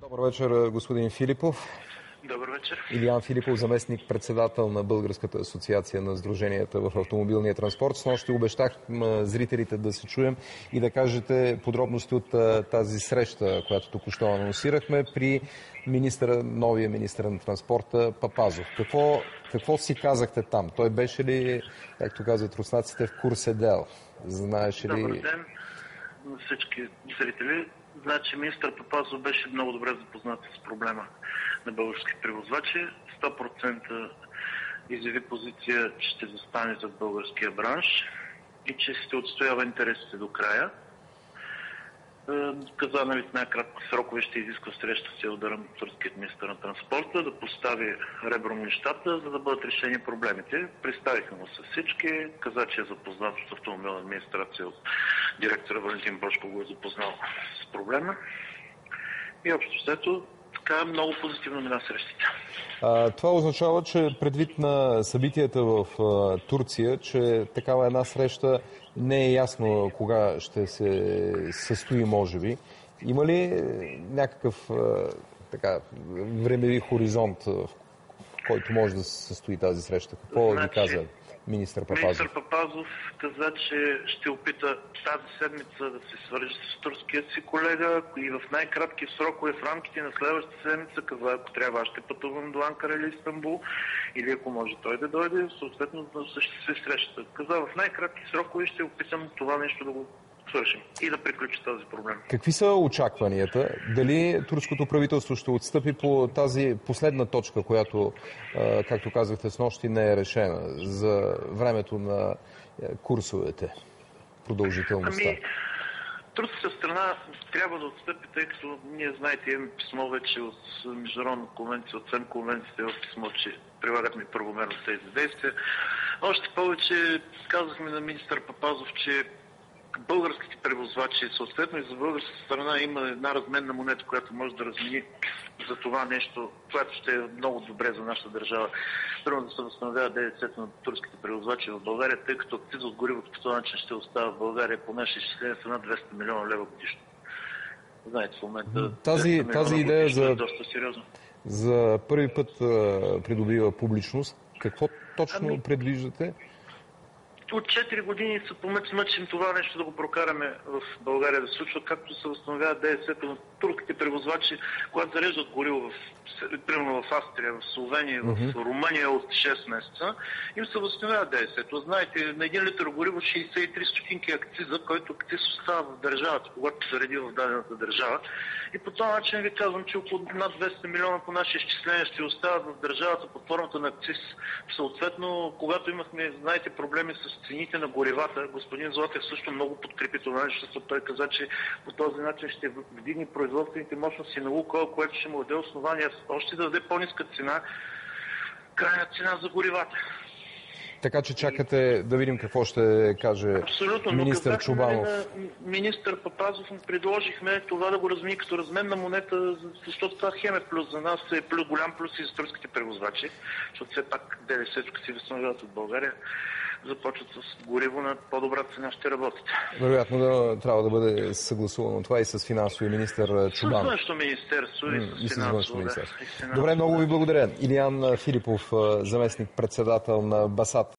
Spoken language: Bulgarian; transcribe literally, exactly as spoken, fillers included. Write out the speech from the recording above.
Добър вечер, господин Филипов. Добър вечер. Илиян Филипов, заместник-председател на Българската асоциация на сдруженията в автомобилния транспорт. Снощи обещах зрителите да се чуем и да кажете подробности от тази среща, която току-що анонсирахме при министъра, новия министър на транспорта Папазов. Какво, какво си казахте там? Той беше ли, както казват руснаците, в курс седел? Знаеше ли... Добър ден на всички зрители. Значи министър Папазов беше много добре запознат с проблема на български превозвачи. сто процента изяви позиция, че ще застане зад българския бранш и че ще отстоява интересите до края. Каза, нали, в най-кратки срокове ще изисква среща с Елдар, турският министър на транспорта, да постави ребром нещата, за да бъдат решени проблемите. Представиха му се всички, каза, че е запознат с автомобилна администрация от директора Валентин Божко, го е запознал с проблема. И общо взето, така много позитивно мина срещите. А, това означава, че предвид на събитията в а, Турция, че такава една среща не е ясно кога ще се състои, може би. Има ли някакъв а, така, времеви хоризонт, в който може да се състои тази среща? Какво значи, ви каза министър Папазов? Министър Папазов каза, че ще опита тази седмица да се свържи с турския си колега и в най-кратки срокове в рамките на следващата седмица каза, ако трябва, ще пътувам до Анкара или Истанбул, или ако може той да дойде, съответно да ще се среща. Каза, в най-кратки срокове ще опитам това нещо да го свършим и да приключи този проблем. Какви са очакванията? Дали турското правителство ще отстъпи по тази последна точка, която, както казахте, снощи не е решена за времето на курсовете, продължителността? Ами, турската страна трябва да отстъпи, тъй като ние знаете, имаме писмо вече от Международна конвенция, от седем конвенциите в писмо, че прилагат ми правомерно тези действия. Още повече казахме на министър Папазов, че българските превозвачи, съответно и за българската страна има една разменна монета, която може да размени за това нещо, което ще е много добре за нашата държава. Първо да се възстановява ДДС-то на турските превозвачи в България, тъй като акциз от горивото по този начин ще остава в България по наши изчисления са над двеста милиона лева годишно. Знаете, в момента тази, тази идея за, е доста сериозна. За първи път а, придобива публичност. Какво точно ами... предвиждате? От четири години се помъчим това нещо да го прокараме в България да се случва, както се възстановява ДДС-то на турските превозвачи, когато зареждат гориво в, примерно в Австрия, в Словения, mm-hmm. в Румъния от шест месеца, им се възстановява ДДС-то. Знаете, на един литър гориво шейсет и три стотинки акциза, който акциз остава в държавата, когато се зареди в дадената държава. И по този начин ви казвам, че около над двеста милиона по наши изчисления ще остават в държавата под формата на акциз. Съответно, когато имахме, знаете, проблеми с цените на горивата, господин Златев също много подкрепи това нещо, защото той каза, че по този начин ще вдигне производствените мощности на Лукойл, което ще му даде основания още да даде по-ниска цена, крайна цена за горивата. Така че чакате да видим какво ще каже абсолютно, министър Чобанов. Министър Папазов му предложихме това да го размени като разменна монета, защото това хем е плюс за нас, е плюс, голям плюс и за турските превозвачи, защото все пак ДДС-то си възстановяват от България, започват с гориво на по-добра цена, ще работят. Вероятно да трябва да бъде съгласувано това и с финансовия министър Чобанов. С външно министерство и с, и с външно министерство. Да, Добре, много ви благодаря. Илиян Филипов, заместник-председател на БАСАТ.